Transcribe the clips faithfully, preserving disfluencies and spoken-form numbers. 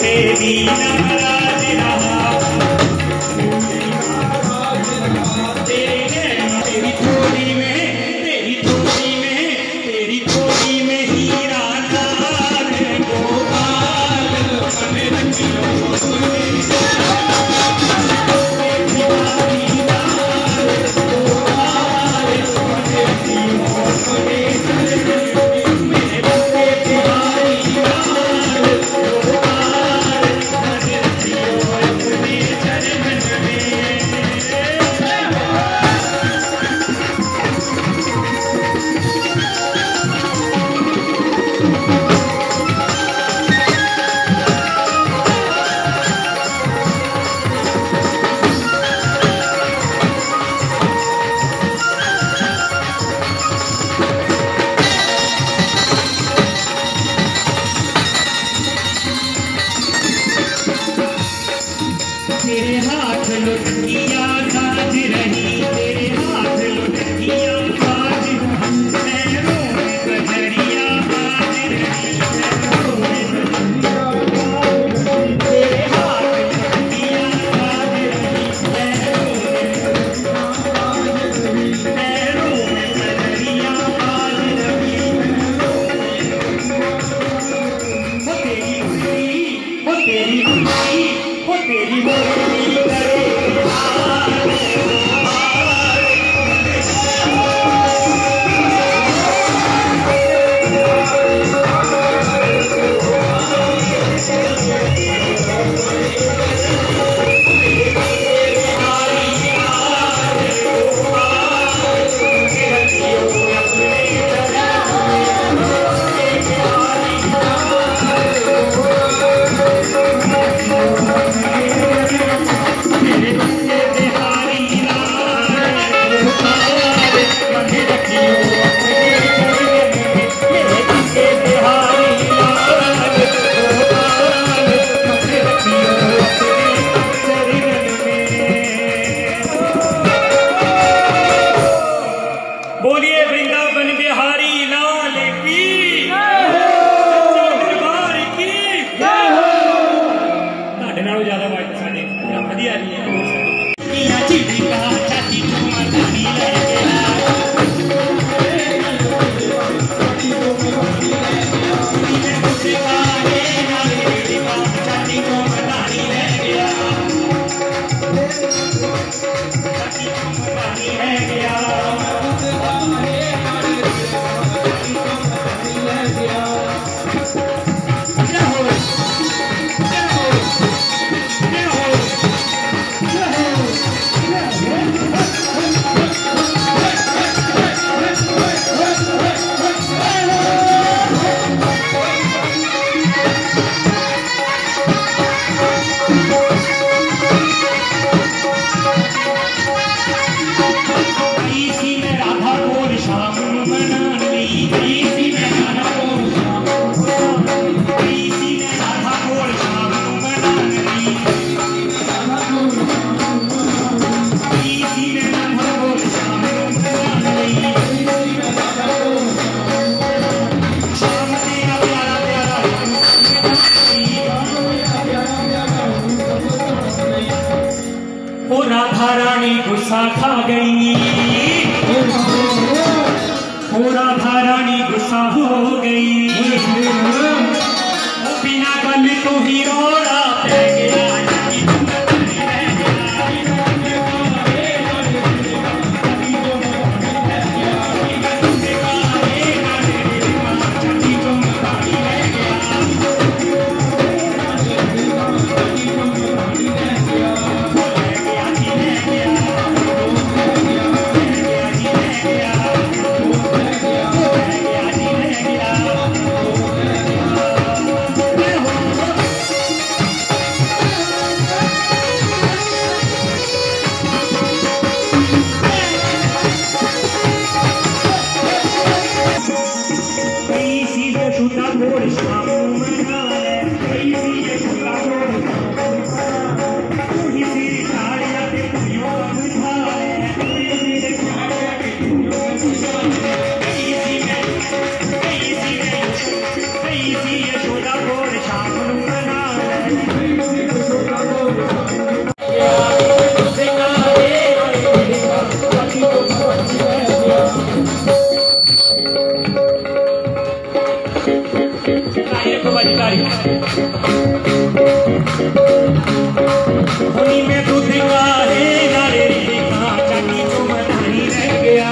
गुस्सा खा गई, ओ राधा रानी गुस्सा हो गई, बिना गल तो ही रोड़ा पै गया। होनी में दूध का है नारे का चाटी जो मदानी रह गया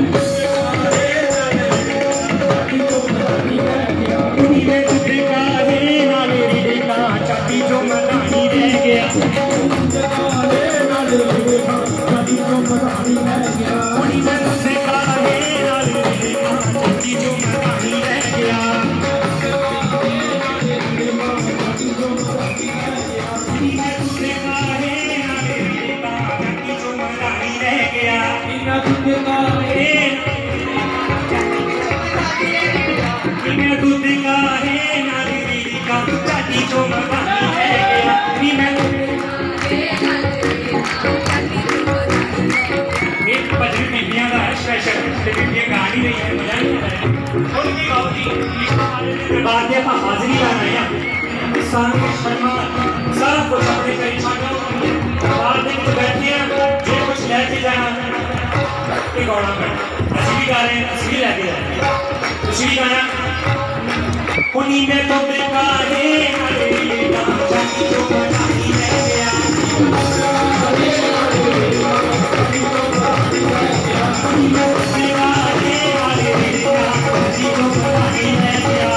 होनी में दूध का है नारे का चाटी जो मदानी रह गया होनी में दूध का है नारे का चाटी जो मदानी रह गया दूध का है नारी का चाटी जो मदानी रह गया एक बजरी बीबियां का है स्पेशल बीबियां गा नहीं रही है मजा नहीं आ रहा है उनकी बाबूजी बाद में आप हाजिरी लाना है इंसान की शर्मा सारा कुछ अपने करीब छाड़ा बाद में तो बैठे हैं जो कुछ लेके जाना एक गौड़ा कर असली भी गा रहे हैं असली लेके जा रहे हैं असली गाना उन्हीं में तो देखा है नारेगा चाटी जो मदानी रह गया उन्हीं में तो देखा है नारेगा चाटी जो मदानी रह गया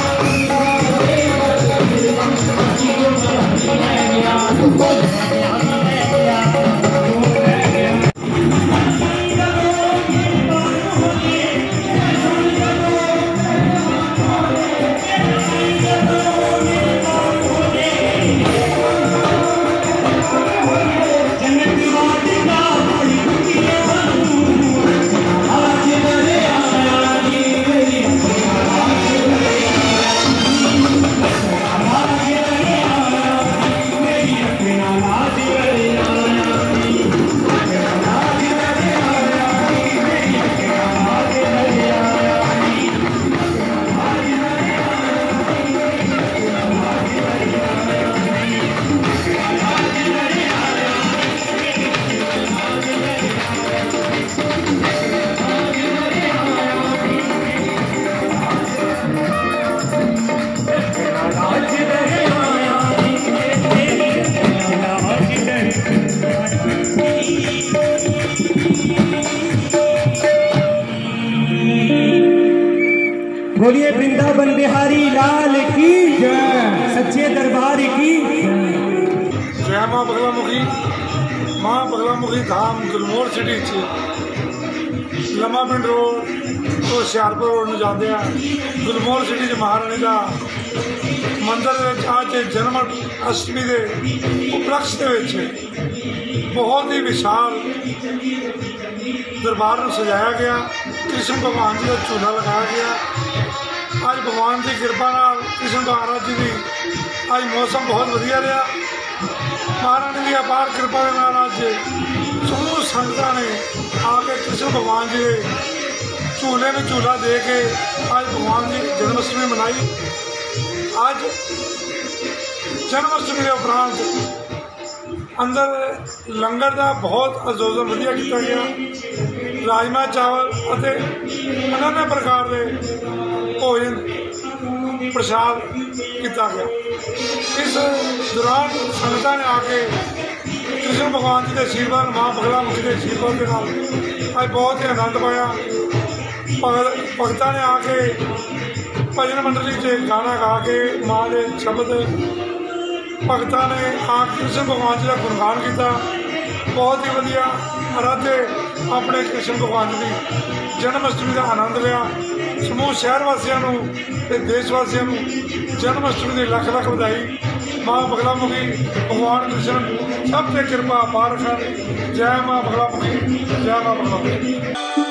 बोलिए वृंदावन बिहारी लाल की जय सच्चे दरबार की जय मां बगलामुखी मां बगलामुखी धाम गुलमोहर सिटी च लम्मा पिंड रोड तो हुशियारपुर रोड में जाते हैं गुलमोहर सिटी च महारानी का मंदिर आज जन्म अष्टमी के उपलक्ष्य के बहुत ही विशाल दरबार में सजाया गया कृष्ण भगवान जी का झूला लगाया गया आज भगवान की कृपा नाल कृष्ण महाराज जी की आज मौसम बहुत वधिया रहा महारानी की अपार कृपा के नाल आज समूह संगतां ने आके कृष्ण भगवान जी के झूले में झूला दे के आज भगवान की जन्माष्टमी मनाई आज जन्माष्टमी के उपरांत अंदर लंगर का बहुत आयोजन वधिया किया गया राजमा चावल और अन्य प्रकार के भोजन प्रसाद किया गया इस दौरान संगतां ने आके कृष्ण भगवान जी के आशीर्वाद मां बगलामुखी के आशीर्वाद के नाल आज बहुत ही आनंद पाया भगत भगतां ने आके भजन मंडली से गाना गा के मां के शब्द भगतां ने आके कृष्ण भगवान जी का गुणगान किया बहुत ही वधिया आराधे अपने कृष्ण भगवान जी की जन्माष्टमी का आनंद लिया समूह शहर वासियों ते देशवासियों जन्माष्टमी की लख लख बधाई मां बगलामुखी भगवान कृष्ण सब से कृपा अपार रखन जय मां बगलामुखी जय मां बगलामुखी।